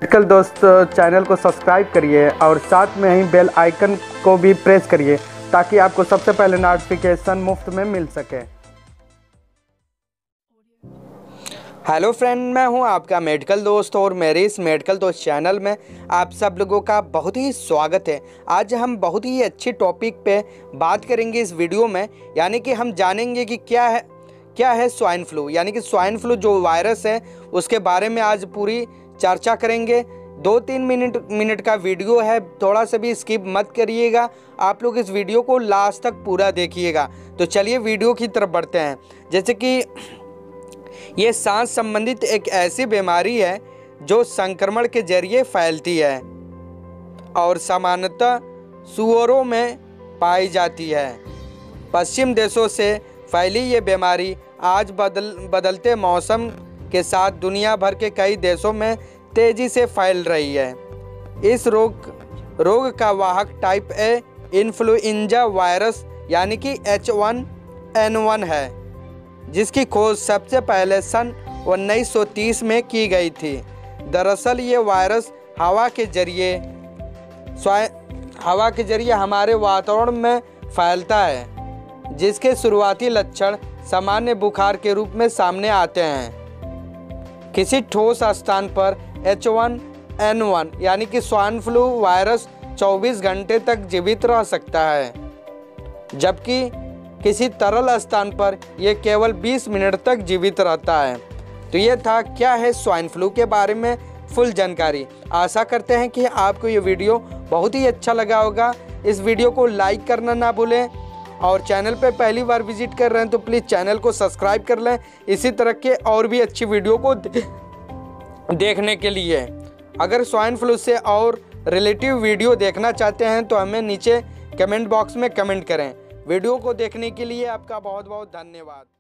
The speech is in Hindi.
मेडिकल दोस्त चैनल को सब्सक्राइब करिए और साथ में ही बेल आइकन को भी प्रेस करिए ताकि आपको सबसे पहले नोटिफिकेशन मुफ्त में मिल सके। हेलो फ्रेंड, मैं हूं आपका मेडिकल दोस्त और मेरे इस मेडिकल दोस्त चैनल में आप सब लोगों का बहुत ही स्वागत है। आज हम बहुत ही अच्छी टॉपिक पे बात करेंगे इस वीडियो में, यानी कि हम जानेंगे कि क्या है स्वाइन फ्लू, यानी कि स्वाइन फ्लू जो वायरस है उसके बारे में आज पूरी चर्चा करेंगे। 2-3 मिनट का वीडियो है, थोड़ा सा भी स्किप मत करिएगा। आप लोग इस वीडियो को लास्ट तक पूरा देखिएगा। तो चलिए वीडियो की तरफ बढ़ते हैं। जैसे कि ये सांस संबंधित एक ऐसी बीमारी है जो संक्रमण के जरिए फैलती है और सामान्यतः सुअरों में पाई जाती है। पश्चिम देशों से फैली ये बीमारी आज बदलते मौसम के साथ दुनिया भर के कई देशों में तेजी से फैल रही है। इस रोग का वाहक टाइप ए इन्फ्लुएंजा वायरस यानी कि H1N1 है, जिसकी खोज सबसे पहले सन 1930 में की गई थी। दरअसल ये वायरस हवा के जरिए हमारे वातावरण में फैलता है, जिसके शुरुआती लक्षण सामान्य बुखार के रूप में सामने आते हैं। किसी ठोस स्थान पर H1N1 यानी कि स्वाइन फ्लू वायरस 24 घंटे तक जीवित रह सकता है, जबकि किसी तरल स्थान पर यह केवल 20 मिनट तक जीवित रहता है। तो ये था क्या है स्वाइन फ्लू के बारे में फुल जानकारी। आशा करते हैं कि आपको ये वीडियो बहुत ही अच्छा लगा होगा। इस वीडियो को लाइक करना ना भूलें और चैनल पे पहली बार विजिट कर रहे हैं तो प्लीज़ चैनल को सब्सक्राइब कर लें इसी तरह के और भी अच्छी वीडियो को देखने के लिए। अगर स्वाइन फ्लू से और रिलेटिव वीडियो देखना चाहते हैं तो हमें नीचे कमेंट बॉक्स में कमेंट करें। वीडियो को देखने के लिए आपका बहुत बहुत धन्यवाद।